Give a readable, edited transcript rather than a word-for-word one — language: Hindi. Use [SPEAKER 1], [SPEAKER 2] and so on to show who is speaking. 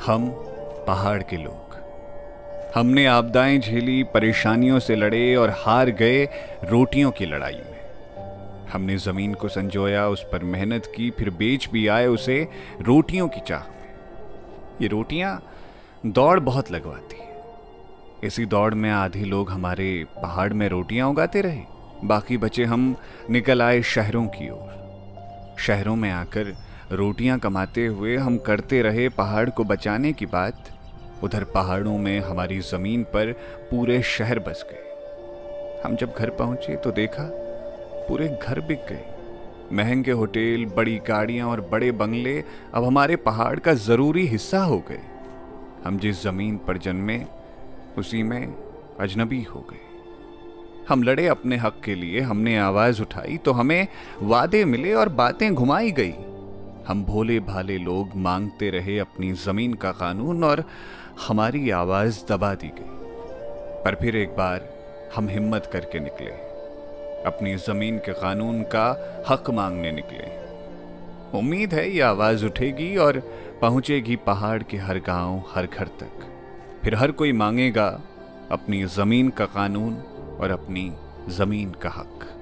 [SPEAKER 1] हम पहाड़ के लोग, हमने आपदाएं झेली, परेशानियों से लड़े और हार गए रोटियों की लड़ाई में। हमने जमीन को संजोया, उस पर मेहनत की, फिर बेच भी आए उसे रोटियों की चाह में। ये रोटियां दौड़ बहुत लगवाती है। इसी दौड़ में आधे लोग हमारे पहाड़ में रोटियां उगाते रहे, बाकी बचे हम निकल आए शहरों की ओर। शहरों में आकर रोटियां कमाते हुए हम करते रहे पहाड़ को बचाने की बात। उधर पहाड़ों में हमारी जमीन पर पूरे शहर बस गए। हम जब घर पहुंचे तो देखा पूरे घर बिक गए। महंगे होटल, बड़ी गाड़ियां और बड़े बंगले अब हमारे पहाड़ का जरूरी हिस्सा हो गए। हम जिस जमीन पर जन्मे उसी में अजनबी हो गए। हम लड़े अपने हक के लिए, हमने आवाज उठाई तो हमें वादे मिले और बातें घुमाई गई। हम भोले भाले लोग मांगते रहे अपनी जमीन का कानून और हमारी आवाज दबा दी गई। पर फिर एक बार हम हिम्मत करके निकले, अपनी जमीन के कानून का हक मांगने निकले। उम्मीद है ये आवाज उठेगी और पहुंचेगी पहाड़ के हर गांव, हर घर तक। फिर हर कोई मांगेगा अपनी जमीन का कानून और अपनी जमीन का हक।